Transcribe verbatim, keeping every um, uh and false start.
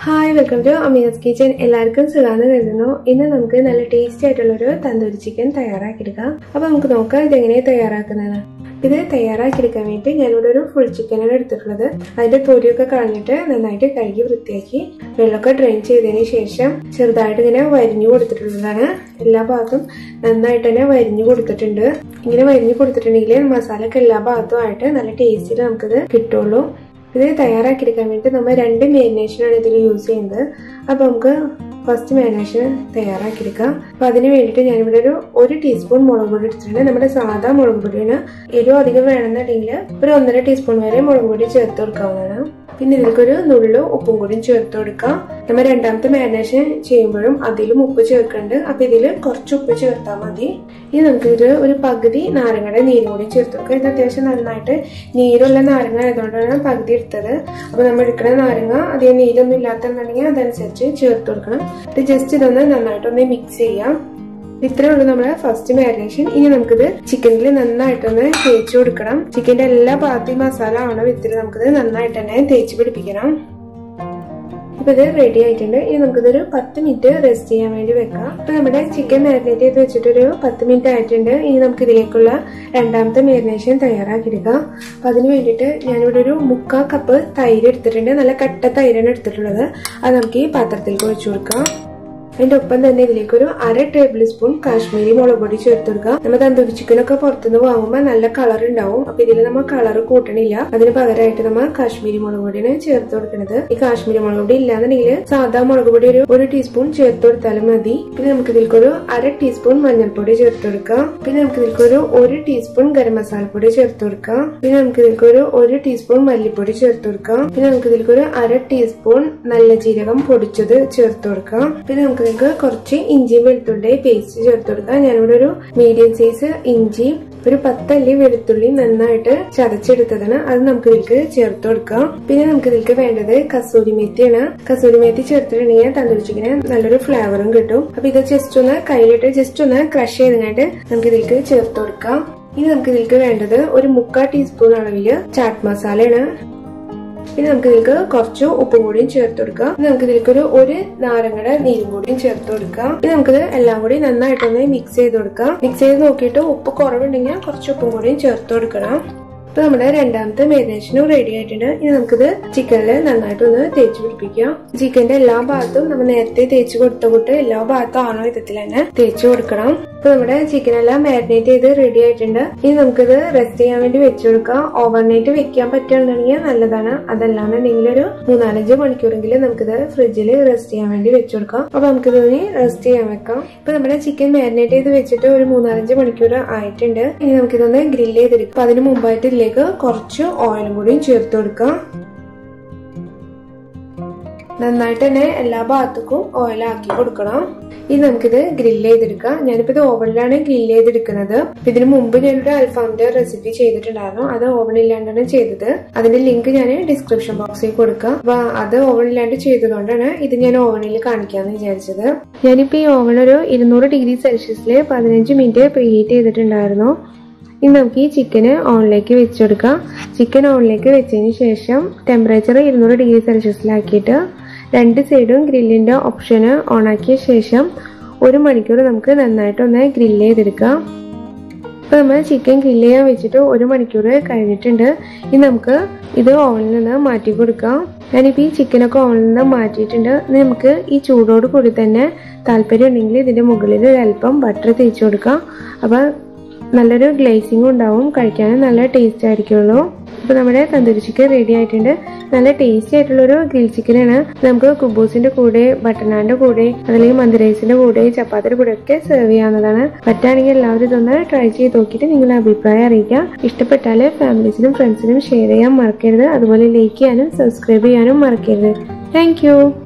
Hi, welcome to Amina's Kitchen. എല്ലാവർക്കും സുഖാണ് കരുതുന്നു. ഇന്ന് നമുക്ക് നല്ല ടേസ്റ്റി ആയിട്ടുള്ള ഒരു തന്തൂരി ചിക്കൻ തയ്യാറാക്കിയെടുക്കാം. അപ്പോൾ നമുക്ക് നോക്കാം ഇതെങ്ങനെ തയ്യാറാക്കുന്നതാണ്. ഇത് തയ്യാറാക്കിയെടുക്കാൻ വേണ്ടി ഞാനിവിടെ ഒരു ഫുൾ ചിക്കനാണ് എടുത്തിട്ടുള്ളത്. അതിന്റെ തൊലിയൊക്കെ കളഞ്ഞിട്ട് നന്നായിട്ട് കഴുകി വൃത്തിയാക്കി വെള്ളമൊക്കെ ഡ്രെയിൻ ചെയ്തതിന് ശേഷം ചെറുതായിട്ട് ഇങ്ങനെ വരിഞ്ഞു കൊടുത്തിട്ടുള്ളതാണ്. എല്ലാ ഭാഗത്തും നന്നായിട്ട് തന്നെ വരിഞ്ഞു കൊടുത്തിട്ടുണ്ട്. ഇങ്ങനെ വരിഞ്ഞു കൊടുത്തിട്ടുണ്ടെങ്കിൽ മസാലയൊക്കെ എല്ലാ ഭാഗത്തുമായിട്ട് നല്ല ടേസ്റ്റിൽ നമുക്കിത് കിട്ടുള്ളൂ. ഇത് തയ്യാറാക്കിയെടുക്കാൻ വേണ്ടി നമ്മൾ രണ്ട് മാരിനേഷനാണ് ഇതിൽ യൂസ് ചെയ്യുന്നത്. അപ്പൊ നമുക്ക് ഫസ്റ്റ് മാരിനേഷൻ തയ്യാറാക്കിയെടുക്കാം. അപ്പൊ അതിന് വേണ്ടിയിട്ട് ഞാനിവിടെ ഒരു ഒരു ടീസ്പൂൺ മുളക് പൊടി എടുത്തിട്ടുണ്ട്. നമ്മുടെ സാധാ മുളക് പൊടിയാണ്. എരിവ് അധികം വേണമെന്നുണ്ടെങ്കിൽ ഒരു ഒന്നര ടീസ്പൂൺ വരെ മുളക് പൊടി ചേർത്ത് കൊടുക്കാവുന്നതാണ്. പിന്നെ ഇതിലേക്കൊരു നുള്ളു ഉപ്പും കൂടിയും ചേർത്ത് കൊടുക്കാം. നമ്മൾ രണ്ടാമത്തെ മാരിനേഷൻ ചെയ്യുമ്പോഴും അതിലും ഉപ്പ് ചേർക്കുന്നുണ്ട്. അപ്പൊ ഇതിൽ കുറച്ച് ഉപ്പ് ചേർത്താൽ മതി. ഇനി നമുക്ക് ഇത് ഒരു പകുതി നാരങ്ങയുടെ നീരും കൂടി ചേർത്ത് കൊടുക്കാം. ഇത് അത്യാവശ്യം നന്നായിട്ട് നീരുള്ള നാരങ്ങ ആയതുകൊണ്ടാണ് പകുതി എടുത്തത്. അപ്പൊ നമ്മൾ എടുക്കുന്ന നാരങ്ങ അധികം നീരൊന്നും ഇല്ലാത്തുണ്ടെങ്കിൽ അതനുസരിച്ച് ചേർത്ത് കൊടുക്കണം. ഇത് ജസ്റ്റ് ഇതൊന്ന് നന്നായിട്ടൊന്ന് മിക്സ് ചെയ്യാം. ഇത്രേ ഉള്ളൂ നമ്മുടെ ഫസ്റ്റ് മാരിനേഷൻ. ഇനി നമുക്കിത് ചിക്കനിൽ നന്നായിട്ടൊന്ന് തേച്ച് കൊടുക്കണം. ചിക്കന്റെ എല്ലാ ഭാഗത്തും മസാല ആവണ വിധത്തിൽ നമുക്കിത് നന്നായിട്ട് തന്നെ തേച്ച് പിടിപ്പിക്കണം. ഇപ്പൊ ഇത് റെഡി ആയിട്ടുണ്ട്. ഇനി നമുക്കിതൊരു പത്ത് മിനിറ്റ് റെസ്റ്റ് ചെയ്യാൻ വേണ്ടി വെക്കാം. ഇപ്പൊ നമ്മുടെ ചിക്കൻ മാരിനേറ്റ് ചെയ്ത് വെച്ചിട്ടൊരു പത്ത് മിനിറ്റ് ആയിട്ടുണ്ട്. ഇനി നമുക്ക് ഇതിലേക്കുള്ള രണ്ടാമത്തെ മാരിനേഷൻ തയ്യാറാക്കിയെടുക്കാം. അപ്പൊ അതിന് വേണ്ടിയിട്ട് ഞാനിവിടെ ഒരു മുക്കാൽ കപ്പ് തൈര് എടുത്തിട്ടുണ്ട്. നല്ല കട്ട തൈരാണ് എടുത്തിട്ടുള്ളത്. അത് നമുക്ക് ഈ പാത്രത്തിലേക്ക് ഒഴിച്ചു കൊടുക്കാം. അതിന്റെ ഒപ്പം തന്നെ ഇതിലേക്ക് ഒരു അര ടേബിൾ സ്പൂൺ കാശ്മീരി മുളക് പൊടി ചേർത്ത് കൊടുക്കാം. നമ്മൾ തന്തൂരി ചിക്കനൊക്കെ പുറത്തുനിന്ന് വാങ്ങുമ്പോൾ നല്ല കളർ ഉണ്ടാവും. അപ്പൊ ഇതിൽ നമ്മൾ കളർ കൂട്ടണില്ല. അതിന് പകരമായിട്ട് നമ്മൾ കാശ്മീരി മുളക് പൊടിയാണ് ചേർത്ത് കൊടുക്കുന്നത്. ഈ കാശ്മീരി മുളക് പൊടി ഇല്ലാന്നുണ്ടെങ്കിൽ സാധാ മുളക് പൊടി ഒരു ഒരു ടീസ്പൂൺ ചേർത്ത് കൊടുത്താലും മതി. പിന്നെ നമുക്ക് ഇതിലേക്കൊരു അര ടീസ്പൂൺ മഞ്ഞൾപ്പൊടി ചേർത്ത് കൊടുക്കാം. പിന്നെ നമുക്ക് ഇതിലേക്കൊരു ഒരു ടീസ്പൂൺ ഗരം മസാലപ്പൊടി ചേർത്ത് കൊടുക്കാം. പിന്നെ നമുക്ക് ഇതിലേക്കൊരു ഒരു ടീസ്പൂൺ മല്ലിപ്പൊടി ചേർത്ത് കൊടുക്കാം. പിന്നെ നമുക്ക് ഇതിലേക്കൊരു അര ടീസ്പൂൺ നല്ല ജീരകം പൊടിച്ചത് ചേർത്ത് കൊടുക്കാം. പിന്നെ നമുക്ക് നിങ്ങൾക്ക് കുറച്ച് ഇഞ്ചി വെളുത്തുള്ളി പേസ്റ്റ് ചേർത്ത് കൊടുക്കാം. ഞാനിവിടെ ഒരു മീഡിയം സൈസ് ഇഞ്ചി ഒരു പത്തല്ലി വെളുത്തുള്ളി നന്നായിട്ട് ചതച്ചെടുത്തതാണ്. അത് നമുക്ക് ഇതിലേക്ക് ചേർത്ത് കൊടുക്കാം. പിന്നെ നമുക്ക് ഇതിലേക്ക് വേണ്ടത് കസൂരി മേത്തിയാണ്. കസൂരി മേത്തി ചേർത്തിട്ടുണ്ടെങ്കിൽ തന്തൂരി ചിക്കന് നല്ലൊരു ഫ്ലേവറും കിട്ടും. അപ്പൊ ഇത് ജസ്റ്റ് ഒന്ന് കയ്യിലിട്ട് ജസ്റ്റ് ഒന്ന് ക്രഷ് ചെയ്തിട്ട് നമുക്ക് ഇതിലേക്ക് ചേർത്ത് കൊടുക്കാം. ഇനി നമുക്ക് ഇതിലേക്ക് വേണ്ടത് ഒരു മുക്കാൽ ടീസ്പൂൺ അളവില് ചാട്ട് മസാലയാണ്. പിന്നെ നമുക്ക് ഇതിലേക്ക് കുറച്ച് ഉപ്പും കൂടിയും ചേർത്ത് കൊടുക്കാം. നമുക്ക് ഇതിലേക്ക് ഒരു ഒരു നാരങ്ങയുടെ നീരും കൂടിയും ചേർത്ത് കൊടുക്കാം. ഇനി നമുക്കിത് എല്ലാം കൂടി നന്നായിട്ടൊന്ന് മിക്സ് ചെയ്ത് കൊടുക്കാം. മിക്സ് ചെയ്ത് നോക്കിയിട്ട് ഉപ്പ് കുറവുണ്ടെങ്കിൽ കുറച്ച് ഉപ്പും കൂടിയും ചേർത്ത് കൊടുക്കണം. ഇപ്പൊ നമ്മുടെ രണ്ടാമത്തെ മാരിനേഷനും റെഡി ആയിട്ടുണ്ട്. ഇനി നമുക്കിത് ചിക്കനില് നന്നായിട്ടൊന്ന് തേച്ച് പിടിപ്പിക്കാം. ചിക്കന്റെ എല്ലാ ഭാഗത്തും നമ്മൾ നേരത്തെ തേച്ച് കൊടുത്ത കൂട്ട് എല്ലാ ഭാഗത്തും ആണോ വിധത്തിൽ തന്നെ തേച്ച് കൊടുക്കണം. ഇപ്പൊ നമ്മുടെ ചിക്കൻ എല്ലാം മാരിനേറ്റ് ചെയ്ത് റെഡി ആയിട്ടുണ്ട്. ഇനി നമുക്കിത് റെസ്റ്റ് ചെയ്യാൻ വേണ്ടി വെച്ചു കൊടുക്കാം. ഓവർനൈറ്റ് വെക്കാൻ പറ്റുകയാണെന്നുണ്ടെങ്കിൽ നല്ലതാണ്. അതല്ലാന്നുണ്ടെങ്കിൽ ഒരു മൂന്നാലഞ്ച് മണിക്കൂറെങ്കിലും നമുക്കിത് ഫ്രിഡ്ജിൽ റെസ്റ്റ് ചെയ്യാൻ വേണ്ടി വെച്ചു കൊടുക്കാം. അപ്പൊ നമുക്കിത് റെസ്റ്റ് ചെയ്യാൻ വെക്കാം. ഇപ്പൊ നമ്മുടെ ചിക്കൻ മാരിനേറ്റ് ചെയ്ത് വെച്ചിട്ട് ഒരു മൂന്നാലഞ്ച് മണിക്കൂർ ആയിട്ടുണ്ട്. ഇനി നമുക്കിതൊന്ന് ഗ്രില്ല് ചെയ്തെടുക്കാം. അപ്പൊ അതിന് മുമ്പായിട്ട് ഇതിലേക്ക് കുറച്ച് ഓയിലും കൂടിയും ചേർത്ത് കൊടുക്കാം. നന്നായിട്ട് തന്നെ എല്ലാ ഭാഗത്തേക്കും ഓയിലാക്കി കൊടുക്കണം. ഇനി നമുക്കിത് ഗ്രില്ല് ചെയ്തെടുക്കാം. ഞാനിപ്പോ ഇത് ഓവനിലാണ് ഗ്രില്ല് ചെയ്തെടുക്കുന്നത്. ഇതിനു മുമ്പ് ഞാനൊരു അൽഫാമിന്റെ റെസിപ്പി ചെയ്തിട്ടുണ്ടായിരുന്നു. അത് ഓവനില്ലാണ്ടാണ് ചെയ്തത്. അതിന്റെ ലിങ്ക് ഞാൻ ഡിസ്ക്രിപ്ഷൻ ബോക്സിൽ കൊടുക്കാം. അപ്പൊ അത് ഓവനില്ലാണ്ട് ചെയ്തതുകൊണ്ടാണ് ഇത് ഞാൻ ഓവനിൽ കാണിക്കാന്ന് വിചാരിച്ചത്. ഞാനിപ്പോ ഈ ഓവൻ ഒരു ഇരുന്നൂറ് ഡിഗ്രി സെൽഷ്യസിൽ പതിനഞ്ച് മിനിറ്റ് പ്രീഹീറ്റ് ചെയ്തിട്ടുണ്ടായിരുന്നു. ഇനി നമുക്ക് ഈ ചിക്കന് ഓണിലേക്ക് വെച്ചെടുക്കാം. ചിക്കൻ ഓണിലേക്ക് വെച്ചതിന് ശേഷം ടെമ്പറേച്ചർ ഇരുന്നൂറ് ഡിഗ്രി സെൽഷ്യസിലാക്കിയിട്ട് രണ്ട് സൈഡും ഗ്രില്ലിന്റെ ഓപ്ഷന് ഓണാക്കിയ ശേഷം ഒരു മണിക്കൂർ നമുക്ക് നന്നായിട്ടൊന്ന് ഗ്രില്ല് ചെയ്തെടുക്കാം. ഇപ്പൊ നമ്മൾ ചിക്കൻ ഗ്രില്ല് ചെയ്യാൻ വെച്ചിട്ട് ഒരു മണിക്കൂർ കഴിഞ്ഞിട്ടുണ്ട്. ഇനി നമുക്ക് ഇത് ഓവനിൽ നിന്ന് മാറ്റി കൊടുക്കാം. ഞാനിപ്പോ ഈ ചിക്കനൊക്കെ ഓവനിൽ നിന്ന് മാറ്റിയിട്ടുണ്ട്. നമുക്ക് ഈ ചൂടോട് കൂടി തന്നെ താല്പര്യം ഉണ്ടെങ്കിൽ ഇതിന്റെ മുകളിൽ ഒരല്പം ബട്ടർ തേച്ച് കൊടുക്കാം. അപ്പൊ നല്ലൊരു ഗ്ലേസിംഗ് ഉണ്ടാവും. കഴിക്കാനും നല്ല ടേസ്റ്റ് ആയിരിക്കുള്ളൂ. ഇപ്പൊ നമ്മുടെ തന്തൂരി ചിക്കൻ റെഡി ആയിട്ടുണ്ട്. നല്ല ടേസ്റ്റി ആയിട്ടുള്ളൊരു ഗ്രിൽ ചിക്കനാണ്. നമുക്ക് കുബൂസിന്റെ കൂടെ ബട്ടർ നാന്റെ കൂടെ അതല്ലെങ്കിൽ മന്തി റൈസിന്റെ കൂടെ ചപ്പാത്തിയുടെ കൂടെ ഒക്കെ സെർവ് ചെയ്യാവുന്നതാണ്. പറ്റുകയാണെങ്കിൽ എല്ലാവരും ഇതൊന്ന് ട്രൈ ചെയ്ത് നോക്കിയിട്ട് നിങ്ങളുടെ അഭിപ്രായം അറിയിക്കാം. ഇഷ്ടപ്പെട്ടാല് ഫാമിലീസിനും ഫ്രണ്ട്സിനും ഷെയർ ചെയ്യാൻ മറക്കരുത്. അതുപോലെ ലൈക്ക് ചെയ്യാനും സബ്സ്ക്രൈബ് ചെയ്യാനും മറക്കരുത്. താങ്ക്